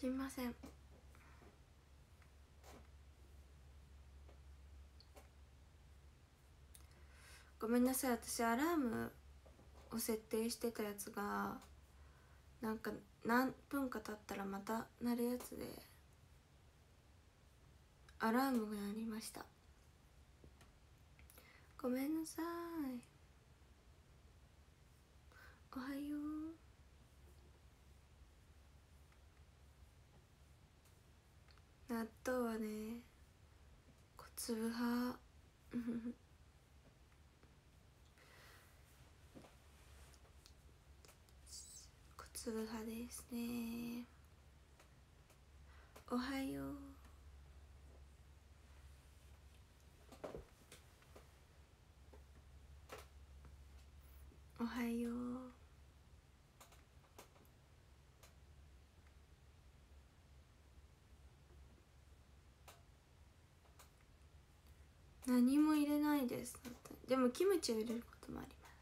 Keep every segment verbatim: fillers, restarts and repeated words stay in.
すみません。ごめんなさい、私アラームを設定してたやつがなんか何分か経ったらまた鳴るやつでアラームが鳴りました。ごめんなさい。おはよう。納豆はね小粒派小粒派ですね。おはよう。おはよう。何も入れないです。でもキムチを入れることもあります。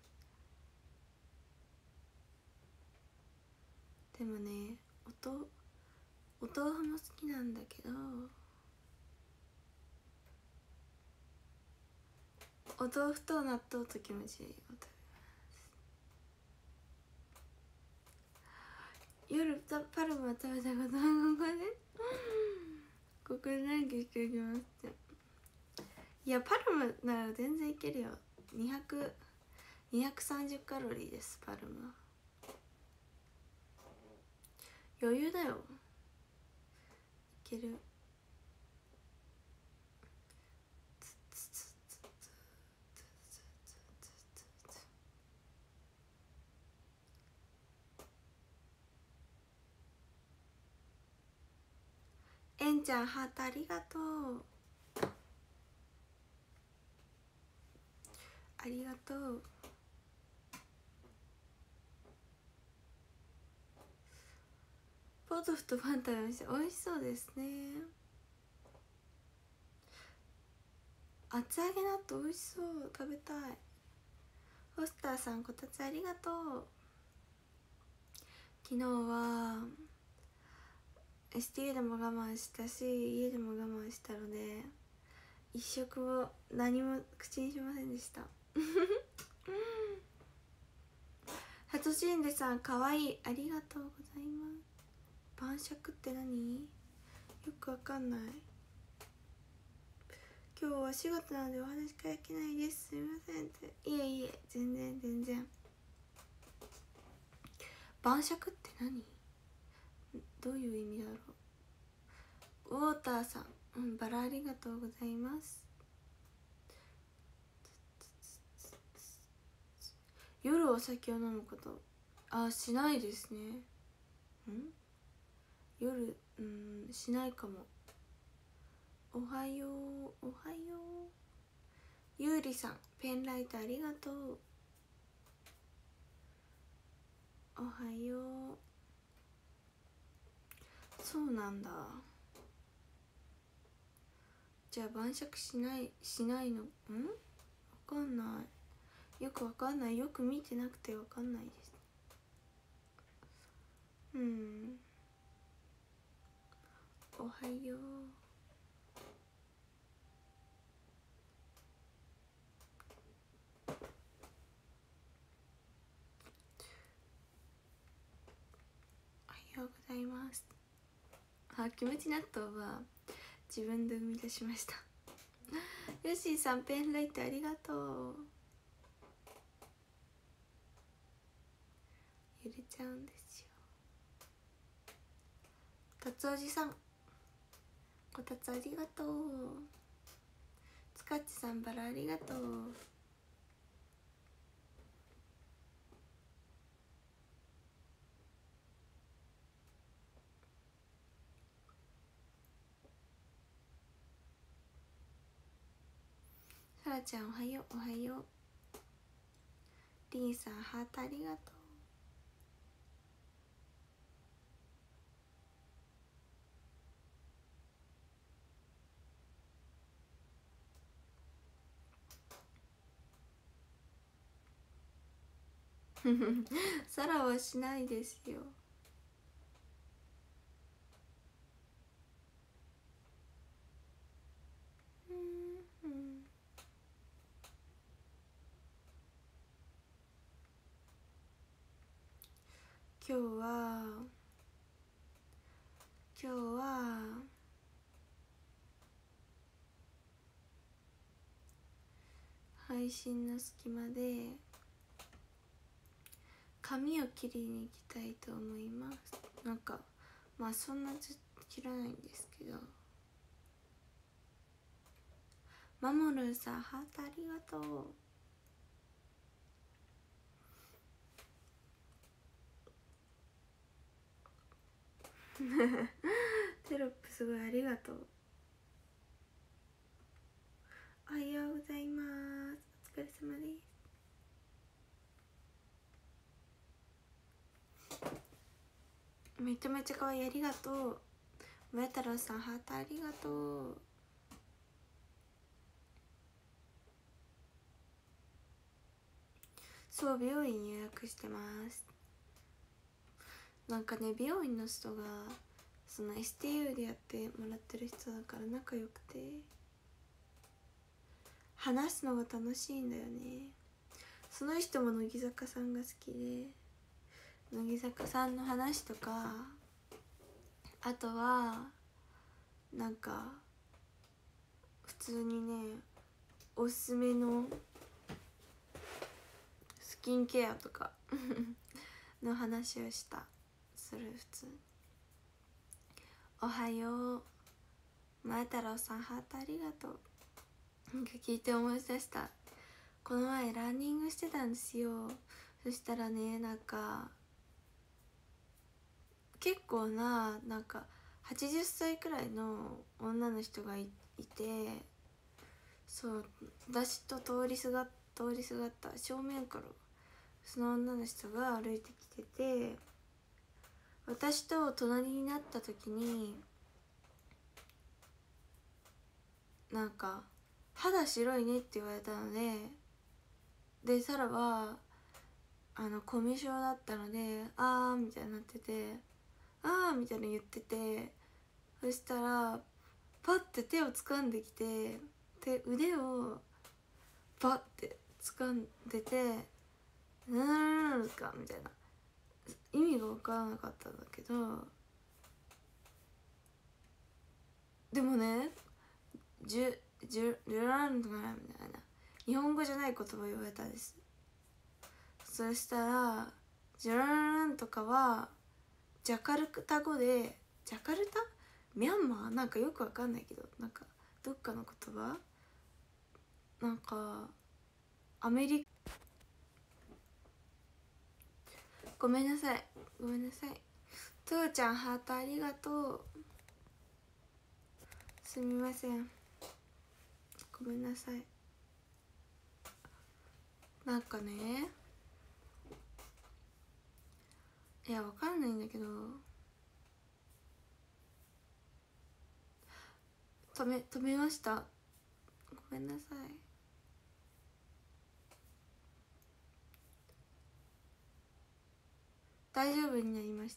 でもね、おとお豆腐も好きなんだけど、お豆腐と納豆とキムチを食べます。夜パルムは食べたことはここでここで何かしておきますって。いやパルムなら全然いけるよ。にひゃく、にひゃくさんじゅうカロリーです。パルムは余裕だよ。いける。えんちゃんハートありがとう。ありがとう。ポトフとパン食べました。美味しそうですね。厚揚げ納豆美味しそう。食べたい。ホスターさんこたつありがとう。昨日は エスティー でも我慢したし家でも我慢したので一食も何も口にしませんでしたハトシンデさんかわいい。ありがとうございます。晩酌って何？よくわかんない。今日はしがつなのでお話し会できないです。すみませんって。いえいえ、全然全然。晩酌って何？どういう意味だろう。ウォーターさん、うん、バラありがとうございます。夜お酒を飲むこと、あ、しないですね。ん夜、うん、しないかも。おはよう、おはよう。ゆうりさん、ペンライトありがとう。おはよう。そうなんだ。じゃあ晩酌しないしないの？ん？わかんない。よくわかんない。よく見てなくてわかんないです。うん。おはよう。おはようございます。あ、キムチ納豆は自分で生み出しましたヨッシーさん、ペンライトありがとう。揺れちゃうんですよ。達おじさん、こたつありがとう。つかっちさん、バラありがとう。さらちゃん、おはよう。おはよう。りんさん、ハートありがとう。サラはしないですよ。 今日は今日は配信の隙間で髪を切りに行きたいと思います。なんかまあそんなずっと切らないんですけど。マモルさんハートありがとう。テロップすごいありがとう。おはようございます。お疲れ様です。めちゃめちゃ可愛い、ありがとう。上太郎さんハートありがとう。そう、美容院予約してます。なんかね、美容院の人がその エスティーユー でやってもらってる人だから仲良くて話すのが楽しいんだよね。その人も乃木坂さんが好きで、乃木坂さんの話とか、あとはなんか普通にね、おすすめのスキンケアとかの話をしたする。普通におはよう前太郎さんハートありがとう。なんか聞いて思い出した。この前ランニングしてたんですよ。そしたらね、なんか結構ななんかはちじゅっさいくらいの女の人が い, いてそう私と通りすが通りすがった正面からその女の人が歩いてきてて、私と隣になった時になんか肌白いねって言われたので、でサラはあのコミュ障だったのであーみたいになってて、あーみたいな言ってて、そしたらパッて手を掴んできて、で腕をパッて掴んでて、なんですかみたいな、意味が分からなかったんだけど、でもねジュジュジュランドみたいな日本語じゃない言葉を言われたんです。そしたらジュラランとかはジャカルタ語で、ジャカルタミャンマーなんかよくわかんないけど、なんかどっかの言葉、なんかアメリカ、ごめんなさいごめんなさい。とーちゃんハートありがとう。すみません、ごめんなさい。なんかね、いやわかんないんだけど、止め止めました、ごめんなさい。大丈夫になりました。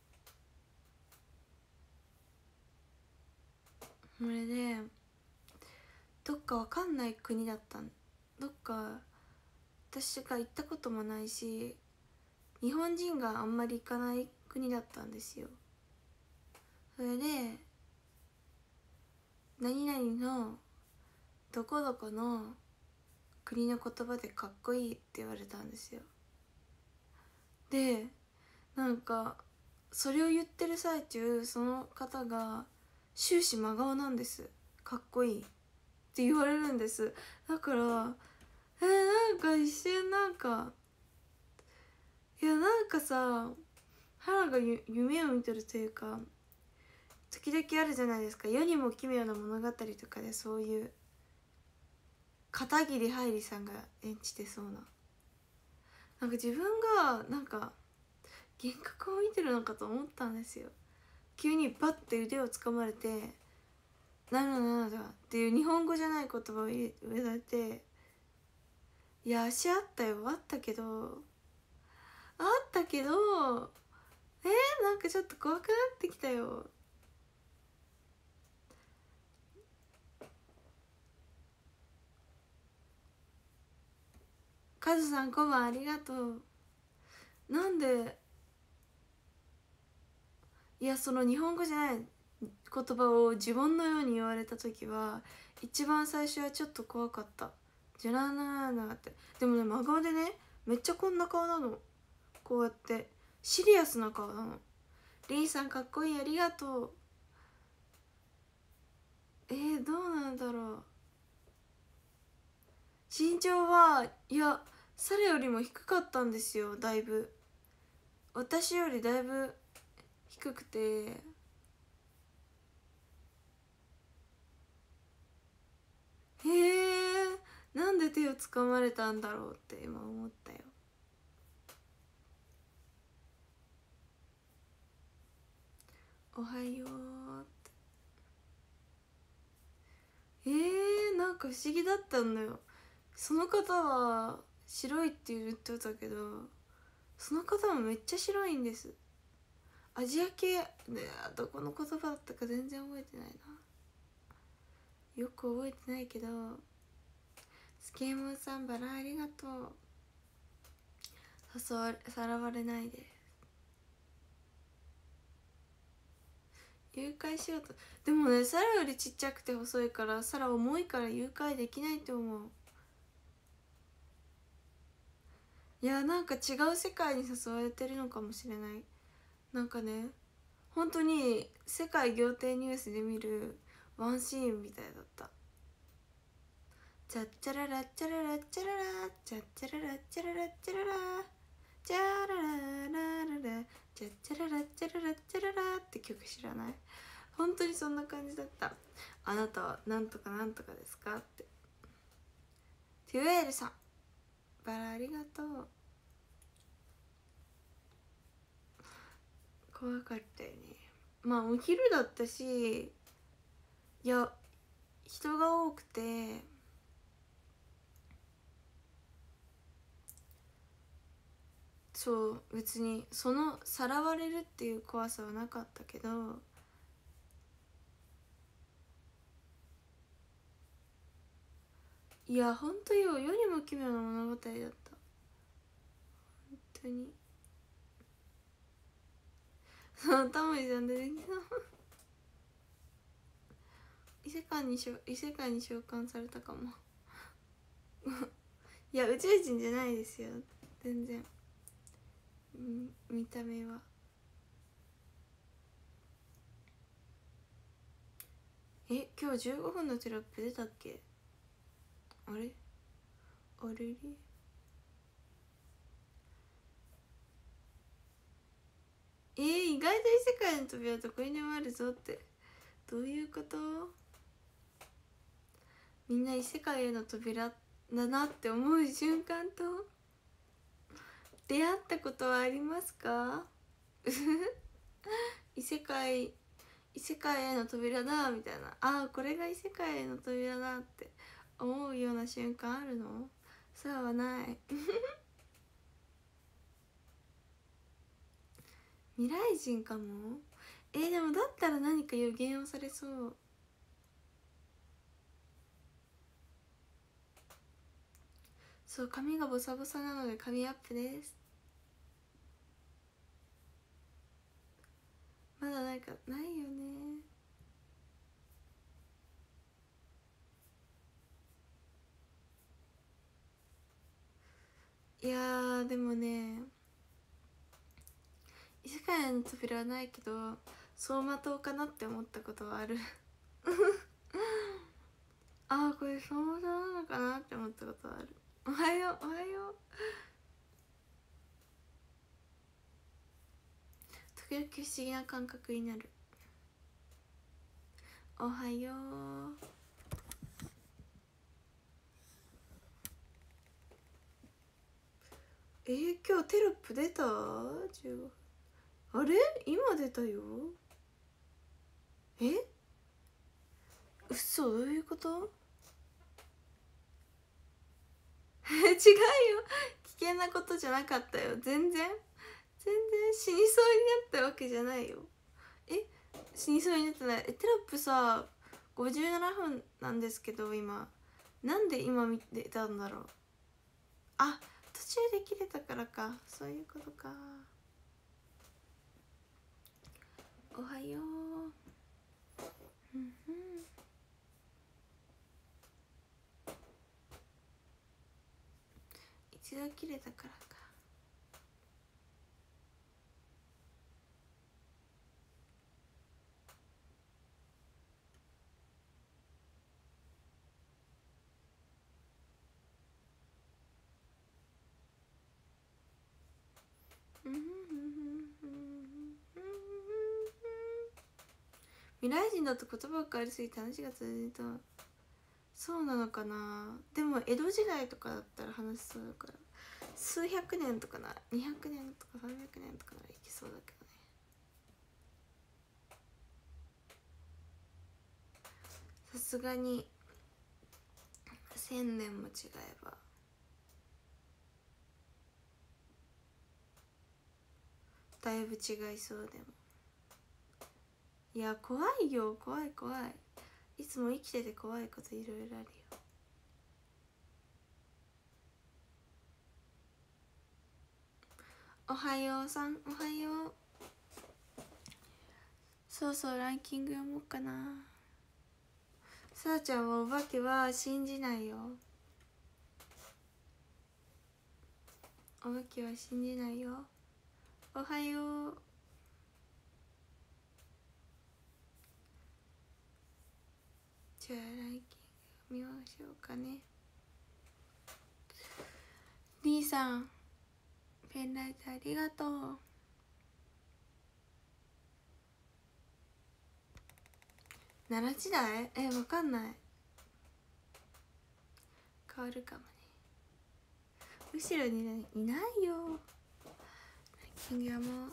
それでどっかわかんない国だったん、どっか私が行ったこともないし日本人があんまり行かない国だったんですよ。それで何々のどこどこの国の言葉でかっこいいって言われたんですよ。でなんかそれを言ってる最中、その方が終始真顔なんです。かっこいいって言われるんです。だからえー、なんか一瞬なんかいやなんかさ、花がゆ夢を見てるというか、時々あるじゃないですか、世にも奇妙な物語とかでそういう片桐はいりさんが演じてそうな、なんか自分がなんか幻覚を見てるのかと思ったんですよ。急にバッて腕をつかまれて「なのなのだ」っていう日本語じゃない言葉を言われて、いや足あったよ、あったけどあったけどえー、なんかちょっと怖くなってきたよ。カズさんこんばんありがとう。なんでいやその日本語じゃない言葉を自分のように言われた時は一番最初はちょっと怖かった。じゃらなーなーって。でもね真顔でねめっちゃこんな顔なの。こうやってシリアスな顔なの。リンさんかっこいいありがとう。えー、どうなんだろう。身長はいやサラよりも低かったんですよ。だいぶ私よりだいぶ低くて、へえなんで手をつかまれたんだろうって今思ったよ。おはようって。えー、なんか不思議だったんだよ。その方は白いって言ってたけどその方もめっちゃ白いんです。アジア系ね。どこの言葉だったか全然覚えてないな。よく覚えてないけど、スケーモンさんバラありがとう。誘われさらわれないで。誘拐しようと。でもねサラよりちっちゃくて細いからサラ重いから誘拐できないと思う。いやなんか違う世界に誘われてるのかもしれない。なんかね本当に世界仰天ニュースで見るワンシーンみたいだった。チャッチャララッチャララッチャララチャッチャララッチャララッチャララチャラララララチャッチャララッチャララッチャララって曲知らない？本当にそんな感じだった。あなたはなんとかなんとかですかって。テュエールさんバラありがとう。怖かったよね。まあお昼だったし、いや人が多くてそう別にそのさらわれるっていう怖さはなかったけど、いやほんとよ、世にも奇妙な物語だった。本当に。そうタモリさん出てきた異世界にしょ異世界に召喚されたかもいや宇宙人じゃないですよ全然。見た目は。え今日じゅうごふんのテロップ出たっけ？あれあれれえー、意外と異世界の扉どこにでもあるぞって。どういうこと？みんな異世界への扉だなって思う瞬間と出会ったことはありますか？異世界異世界への扉だみたいな、ああこれが異世界への扉だって思うような瞬間あるの？そうはない未来人かも。えー、でもだったら何か予言をされそう。そう髪がボサボサなので髪アップです。まだなんかないよね。いやーでもね異世界の扉はないけど走馬灯かなって思ったことはあるああこれ走馬灯なのかなって思ったことはある。おはようおはよう。時々不思議な感覚になる。おはよう。えー、今日テロップ出た？じゅうごふん。あれ今出たよ。え嘘どういうこと？違うよ危険なことじゃなかったよ。全然全然死にそうになったわけじゃないよ。え死にそうになってない。えテロップさごじゅうななふんなんですけど今なんで今見てたんだろう。あ途中で切れたからか。そういうことか。 おはよう。うんうん。一度切れたからか。未来人だと言葉が変わりすぎて話が続いた。そうなのかな。でも江戸時代とかだったら話しそうだから、数百年とかな、にひゃくねんとかさんびゃくねんとかならいけそうだけどね。さすがに千年も違えばだいぶ違いそう。でもいや怖いよ、怖い怖い。いつも生きてて怖いこといろいろあるよ。おはようさん、おはよう。そうそう、ランキング読もうかな。さあちゃんはお化けは信じないよ。お化けは信じないよ。おはよう。じゃあランキング見ましょうかね。リーさん、ペンライトありがとう。奈良時代？え、わかんない。変わるかもね。後ろにいないよ。ランキングはもう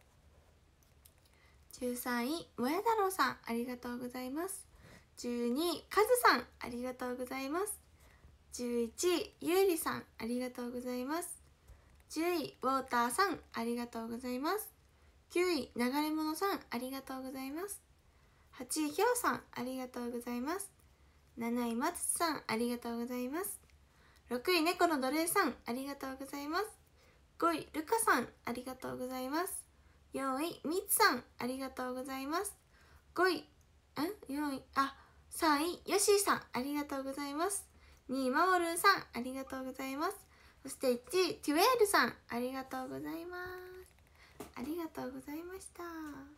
じゅうさんい、もや太郎さん、ありがとうございます。じゅうにい、カズさん、ありがとうございます。じゅういちい、ゆうりさん、ありがとうございます。じゅうい、ウォーターさん、ありがとうございます。きゅうい、流れ物さん、ありがとうございます。はちい、ひょうさん、ありがとうございます。なない、まつつさん、ありがとうございます。ろくい、猫の奴隷さん、ありがとうございます。ごい、ルカさん、ありがとうございます。よんい、みつさん、ありがとうございます。ごい、ん ?よんい、あ、さんい、よしーさん、ありがとうございます。にい、まもるんさん、ありがとうございます。そしていちい、テュエールさん、ありがとうございます。ありがとうございました。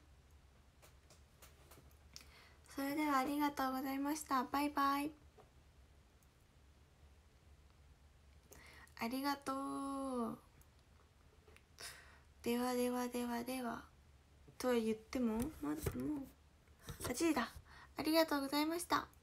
それではありがとうございました。バイバイ。ありがとう。ではではではではとは言ってもまずもうはちじだ。ありがとうございました。